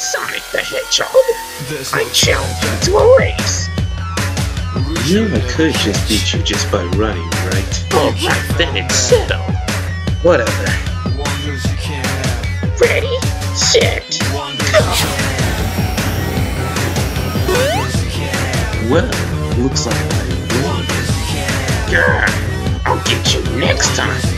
Sonic the Hedgehog, I challenge you to a race. You know I could just beat you just by running, right? Alright, then it's settled. Whatever. Ready, set, go! Well, looks like I won. Grr, I'll get you next time.